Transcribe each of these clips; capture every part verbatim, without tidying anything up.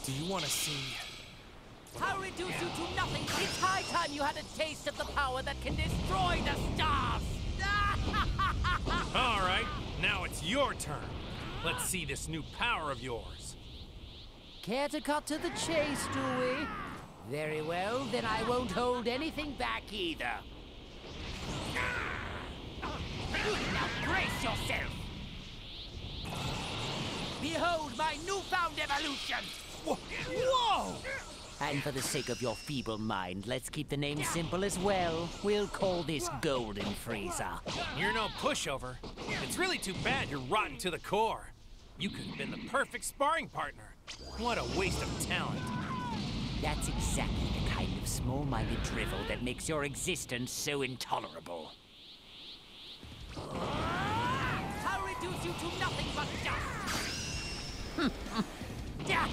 Do you want to see? I'll reduce you to nothing. It's high time you had a taste of the power that can destroy the stars! All right, now it's your turn. Let's see this new power of yours. Care to cut to the chase, do we? Very well, then I won't hold anything back either. Now brace yourself! Behold my newfound evolution! Whoa! And for the sake of your feeble mind, let's keep the name simple as well. We'll call this Golden Frieza. You're no pushover. It's really too bad you're rotten to the core. You could have been the perfect sparring partner. What a waste of talent. That's exactly the kind of small-minded drivel that makes your existence so intolerable. I'll reduce you to nothing but dust!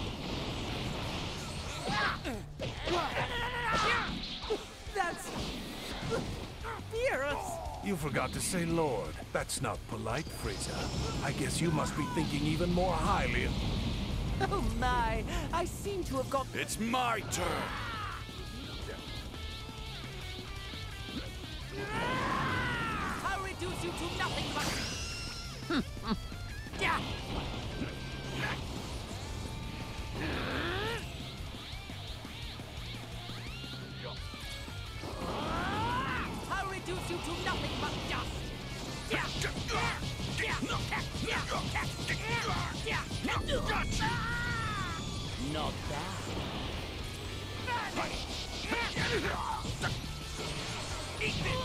That's... fierce! You forgot to say Lord. That's not polite, Frieza. I guess you must be thinking even more highly of... Oh my, I seem to have got... It's my turn! I'll reduce you to nothing but... I'll reduce you to nothing but dust! Not bad. Eat this!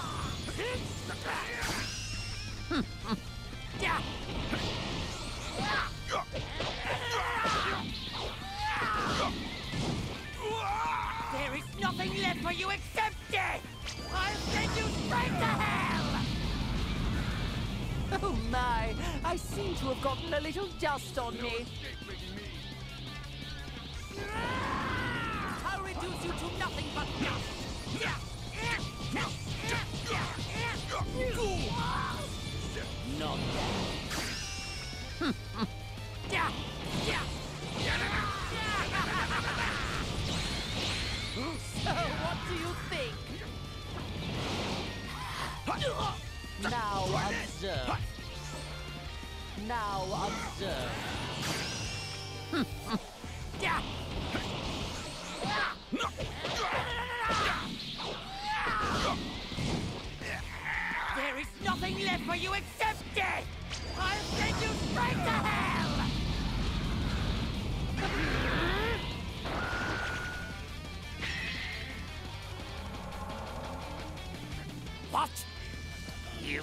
There is nothing left for you except death! I'll send you straight to hell! Oh my, I seem to have gotten a little dust on me. I'll reduce you to nothing but dust! Not bad. So, what do you think? Now observe. Now observe. There is nothing left for you except death! I'll send you straight to hell! What? You...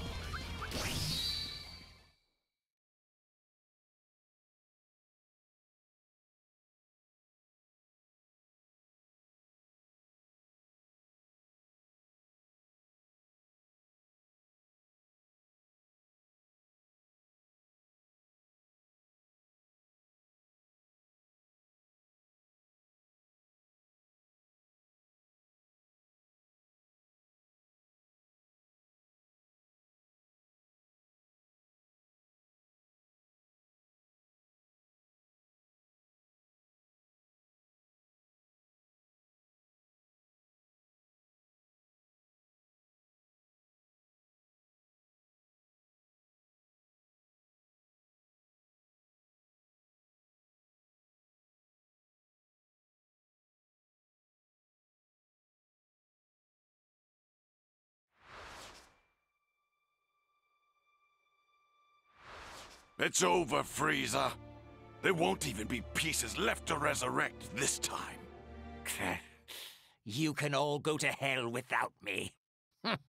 It's over, Frieza. There won't even be pieces left to resurrect this time. You can all go to hell without me.